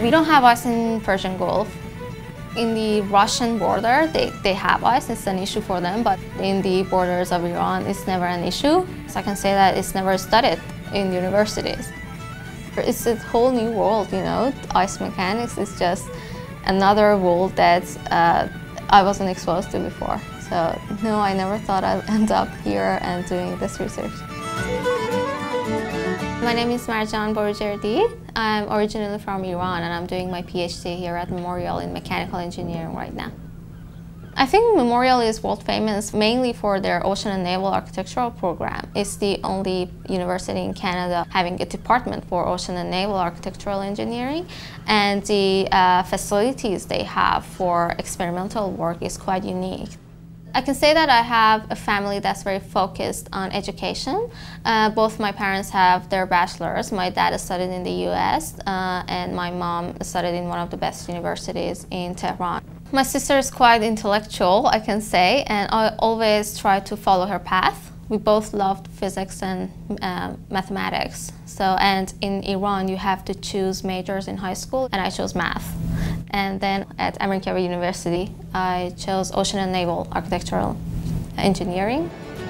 We don't have ice in Persian Gulf. In the Russian border, they have ice, it's an issue for them, but in the borders of Iran, it's never an issue. So I can say that it's never studied in universities. It's a whole new world, you know, ice mechanics is just another world that I wasn't exposed to before. So no, I never thought I'd end up here and doing this research. My name is Marjan Boroojerdi. I'm originally from Iran and I'm doing my PhD here at Memorial in mechanical engineering right now. I think Memorial is world famous mainly for their ocean and naval architectural program. It's the only university in Canada having a department for ocean and naval architectural engineering, and the facilities they have for experimental work is quite unique. I can say that I have a family that's very focused on education. Both my parents have their bachelors. My dad studied in the US and my mom studied in one of the best universities in Tehran. My sister is quite intellectual, I can say, and I always try to follow her path. We both loved physics and mathematics. And in Iran, you have to choose majors in high school, and I chose math. And then at American University, I chose ocean and naval architectural engineering.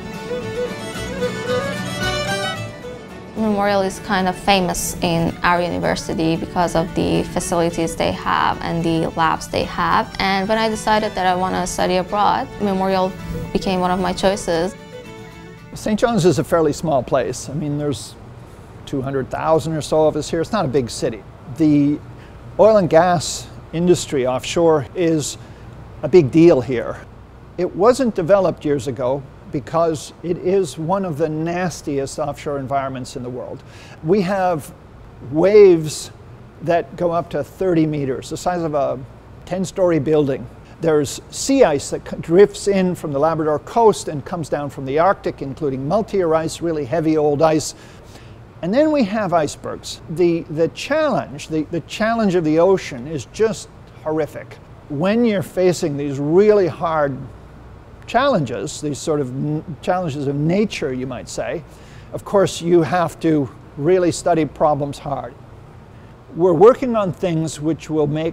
Memorial is kind of famous in our university because of the facilities they have and the labs they have. And when I decided that I want to study abroad, Memorial became one of my choices. St. John's is a fairly small place. I mean, there's 200,000 or so of us here. It's not a big city. The oil and gas industry offshore is a big deal here. It wasn't developed years ago because it is one of the nastiest offshore environments in the world. We have waves that go up to 30 meters, the size of a 10-story building. There's sea ice that drifts in from the Labrador coast and comes down from the Arctic, including multi-year ice, really heavy old ice. And then we have icebergs. The challenge of the ocean is just horrific. When you're facing these really hard challenges, these sort of challenges of nature, you might say, of course you have to really study problems hard. We're working on things which will make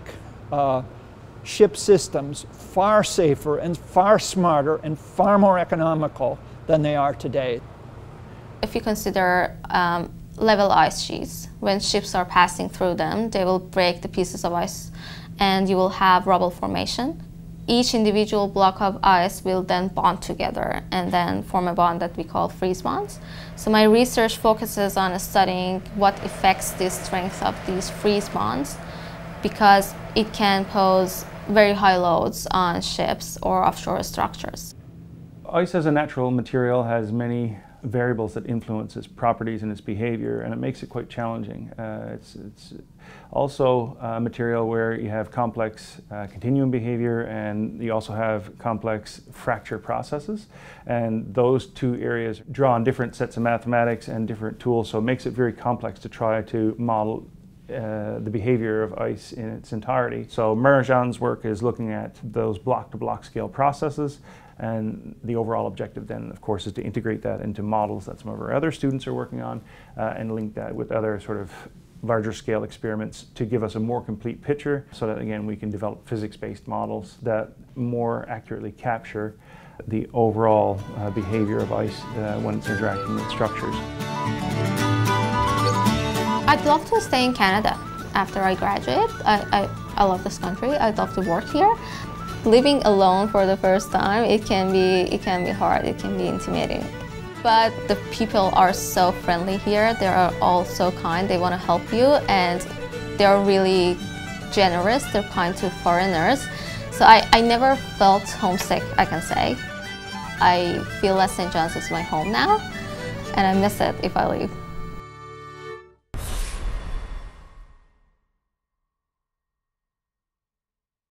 ship systems far safer and far smarter and far more economical than they are today. If you consider level ice sheets, when ships are passing through them, they will break the pieces of ice and you will have rubble formation. Each individual block of ice will then bond together and then form a bond that we call freeze bonds. So my research focuses on studying what affects the strength of these freeze bonds, because it can pose very high loads on ships or offshore structures. Ice as a natural material has many variables that influence its properties and its behavior, and it makes it quite challenging. It's also a material where you have complex continuum behavior, and you also have complex fracture processes, and those two areas draw on different sets of mathematics and different tools, so it makes it very complex to try to model the behavior of ice in its entirety. So Marjan's work is looking at those block-to-block scale processes, and the overall objective then, of course, is to integrate that into models that some of our other students are working on and link that with other sort of larger scale experiments to give us a more complete picture, so that again we can develop physics-based models that more accurately capture the overall behavior of ice when it's interacting with structures. I'd love to stay in Canada after I graduate. I love this country. I'd love to work here. Living alone for the first time, it can be hard, it can be intimidating. But the people are so friendly here. They are all so kind. They want to help you, and they are really generous. They're kind to foreigners. So I never felt homesick, I can say. I feel that St. John's is my home now, and I miss it if I leave.